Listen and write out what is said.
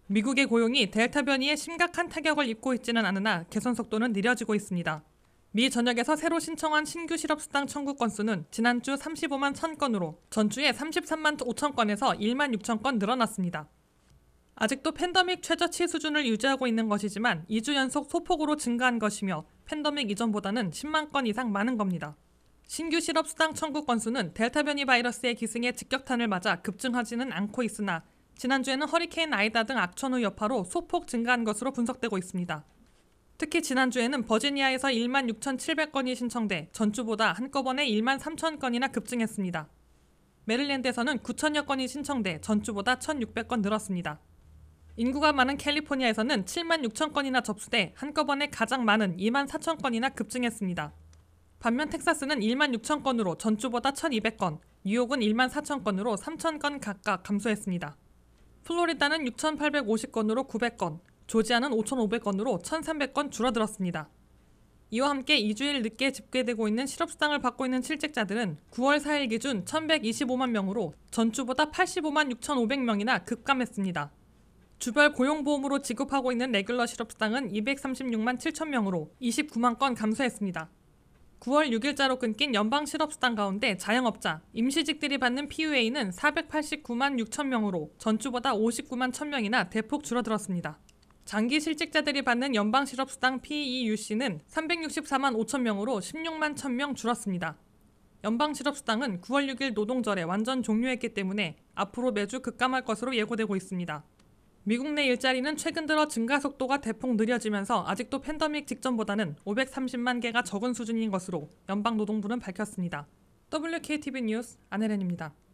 미국의 고용이 델타 변이에 심각한 타격을 입고 있지는 않으나 개선 속도는 느려지고 있습니다. 미 전역에서 새로 신청한 신규 실업수당 청구 건수는 지난주 35만 1,000건으로 전주에 33만 5천 건에서 1만 6천 건 늘어났습니다. 아직도 팬데믹 최저치 수준을 유지하고 있는 것이지만 2주 연속 소폭으로 증가한 것이며 팬데믹 이전보다는 10만 건 이상 많은 겁니다. 신규 실업수당 청구 건수는 델타 변이 바이러스의 기승에 직격탄을 맞아 급증하지는 않고 있으나 지난주에는 허리케인 아이다 등 악천후 여파로 소폭 증가한 것으로 분석되고 있습니다. 특히 지난주에는 버지니아에서 1만 6,700건이 신청돼 전주보다 한꺼번에 1만 3천 건이나 급증했습니다. 메릴랜드에서는 9천여 건이 신청돼 전주보다 1,600건 늘었습니다. 인구가 많은 캘리포니아에서는 7만 6천 건이나 접수돼 한꺼번에 가장 많은 2만 4천 건이나 급증했습니다. 반면 텍사스는 1만 6천 건으로 전주보다 1,200건, 뉴욕은 1만 4천 건으로 3천 건 각각 감소했습니다. 플로리다는 6,850건으로 900건, 조지아는 5,500건으로 1,300건 줄어들었습니다. 이와 함께 2주일 늦게 집계되고 있는 실업수당을 받고 있는 실직자들은 9월 4일 기준 1,125만 명으로 전주보다 85만 6,500명이나 급감했습니다. 주별 고용보험으로 지급하고 있는 레귤러 실업수당은 236만 7천 명으로 29만 건 감소했습니다. 9월 6일자로 끊긴 연방 실업수당 가운데 자영업자, 임시직들이 받는 PUA는 489만 6천 명으로 전주보다 59만 1천 명이나 대폭 줄어들었습니다. 장기 실직자들이 받는 연방 실업수당 PEUC는 364만 5천 명으로 16만 1천 명 줄었습니다. 연방 실업수당은 9월 6일 노동절에 완전 종료했기 때문에 앞으로 매주 급감할 것으로 예고되고 있습니다. 미국 내 일자리는 최근 들어 증가 속도가 대폭 느려지면서 아직도 팬데믹 직전보다는 530만 개가 적은 수준인 것으로 연방노동부는 밝혔습니다. WKTV 뉴스 안혜련입니다.